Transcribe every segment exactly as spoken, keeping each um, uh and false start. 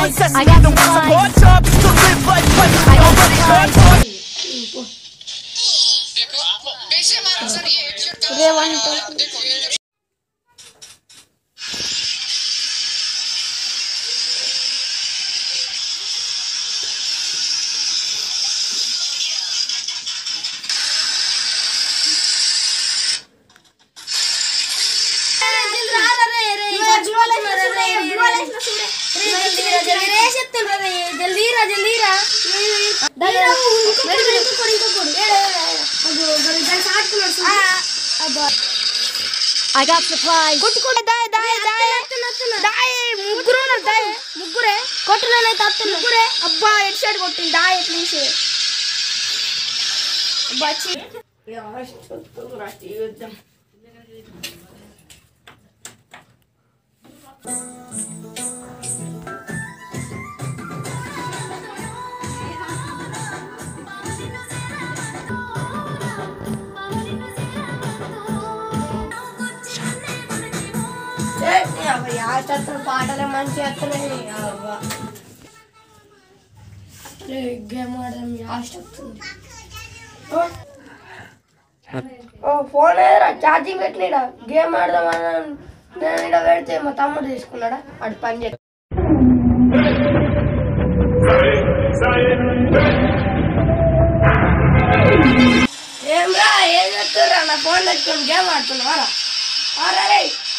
possessing. Either want some hard times to live life pleasant. Already hard times. कैसे मारा sir ये headshot का देखो ये I got supplies. Kottu kottu die die die. Die muguru na die mugure. Kottu le tattu mugure. Abba headshot kottin die please. Bachi. Ya ashtu rati yuddham. పాటలే మంచి వస్తున్నాయి game ఆడడం లాస్ట్ వస్తుంది phone ఏదరా charging పెట్టలేడా game ఆడదామని నేను ఇక్కడ పెడితే మా తమ్ముడు తీసుకున్నాడా అటు పని చేస్తా ఏమ్రా ఏం చెప్తుర్రా నా ఫోన్ తెచ్చుకొని గేమ్ ఆడుతున్నావారా రే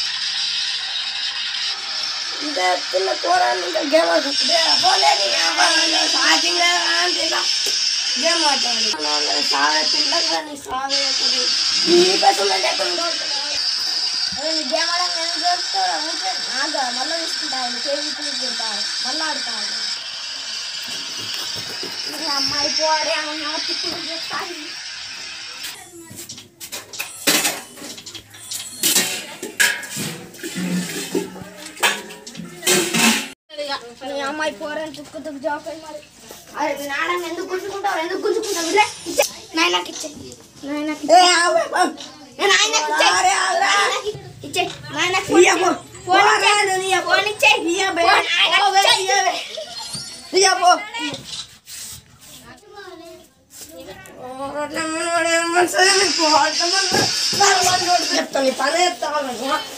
ఇంత చిన్న కూరని ఇంకా గేమ్ ఆడుతుంది పోలేదు ఛార్జింగ్ లేదా గేమ్ ఆడతాడు సాగే తింటారు కానీ సాగే ఈ పసులు గేమ్ ఆడడం ఎందుకు దొరుకుతారా నాగా మళ్ళీ తీసుకుంటాను చేసి తీసుకుంటాను మళ్ళీ ఆడతాను అమ్మాయి పోడే అమ్మ తిప్పుడు చెప్తాను అమ్మాయి పోరని తుక్కు తుక్కు జాబ్ మరి అరే నాన్న ఎందుకు గుంజుకుంటావు ఎందుకు గుంజుకుంటావు నాయనకి ఇచ్చే నాయనకి ఇచ్చే నాయనకి ఫోన్ ఫోన్ ఇచ్చే చెప్తాను పని చెప్తాను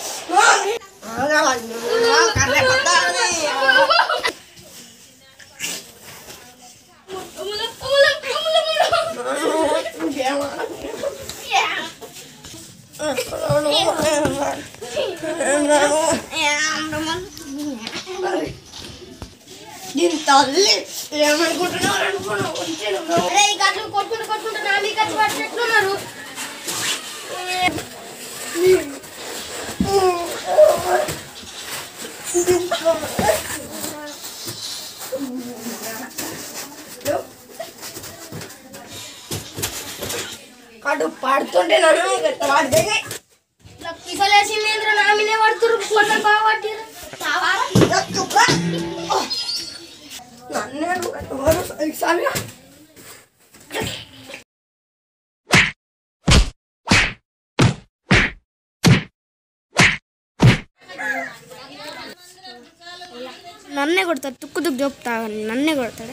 దీని తల్లి ఏమనుకుంటున్నారు అనుకున్నావు కొట్టుకుంటూ కొట్టుకుంటూ నా మీ ఖర్చు పట్టినట్లున్నారు కడు పడుతుంటే నన్ను పడితే పిసలేసింది నా మీదే పడుతురు ఫోటోలు బాగా పట్టిరు నన్నే నన్నే కొడతాడు తుక్కు తుక్కు చెప్తా నన్నే కొడతాడు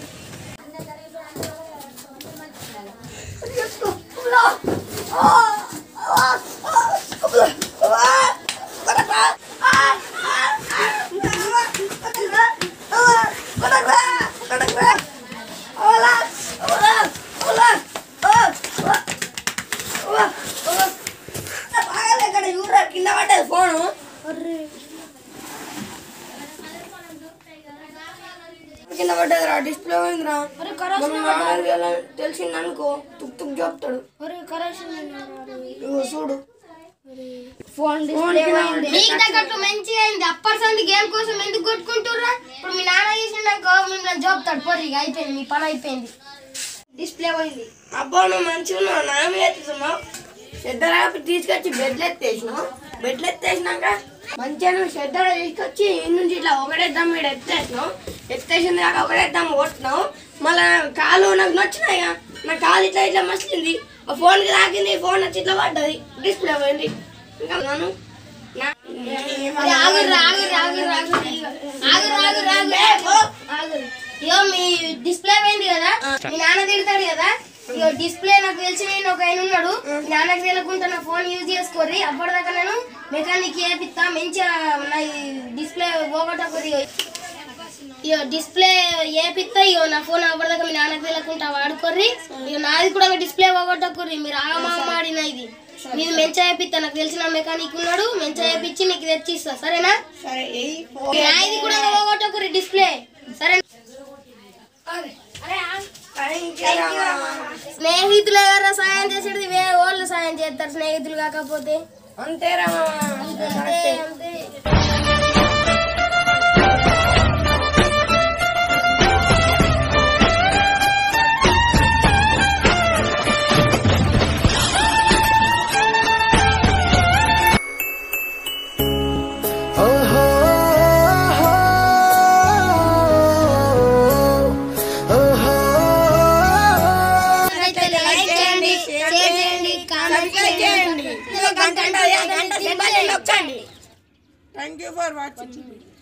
కింద పడ్డది ఫోను కింద పడ్డదిరా డిస్ప్లే పోయిందిరా తెలిసింది అనుకో తుక్ తుక్ చెప్తాడు చూడు ఫోన్ తగ్గట్టు మంచిగా అయింది అప్పర్ సంది గేమ్ కోసం ఎందుకు కొట్టుకుంటుర్రా ఇప్పుడు మీ నాన్న చేసిండనుకో మిమ్మల్ని చెప్తాడు పొర్రి అయిపోయింది మీ పని అయిపోయింది డిస్ప్లే పోయింది అబ్బా నువ్వు మంచిగా నా మీద ఎత్తుతున్నావు పెద్దరా తీసుకొచ్చి బెడ్లు ఎత్తేసినావు బెడ్లు ఎత్తేసినాక మంచిగా నువ్వు శ్రద్ధగా తీసుకొచ్చి ఇన్ని నుంచి ఇట్లా ఒకటేద్దాం ఇక్కడ ఎత్తేసినావు ఎత్తేసింది కాక ఒకటేద్దాం కొట్టినావు మళ్ళీ కాలు నాకు నచ్చినాయి నా కాలు ఇట్లా ఇట్లా మసిలింది ఫోన్కి తాకింది ఫోన్ వచ్చి ఇట్లా పడ్డది డిస్ప్లే పోయింది ఇంకా నన్ను మీ నాన్న తిడతాడు కదా ఇగో డిస్ప్లే నాకు తెలిసి నేను ఒక ఆయన ఉన్నాడు నాన్నకి తెలియకుండా నా ఫోన్ యూజ్ చేసుకోర్రి అప్పటిదాకా నేను మెకానిక్ చేపిస్తా మంచిగా నా డిస్ప్లే పోగొట్టకూరి ఇగో డిస్ప్లే చేపిస్తా ఇగో నా ఫోన్ అప్పటిదాకా మీ నాన్నకి తెలియకుండా వాడుకోర్రి ఇగో నాది కూడా డిస్ప్లే పోగొట్టకూరి మీరు ఆగమాడిన ఇది నీది మంచిగా చేపిస్తా నాకు తెలిసిన మెకానిక్ ఉన్నాడు మంచిగా చేపించి నీకు తెచ్చిస్తా సరేనా నాది కూడా పోగొట్టకూరి డిస్ప్లే సరే స్నేహితులు ఎవరైనా సాయం చేసేది వేరే వాళ్ళు సాయం చేస్తారు స్నేహితులు కాకపోతే అంతేరా అంతే అంతే Thank you for watching.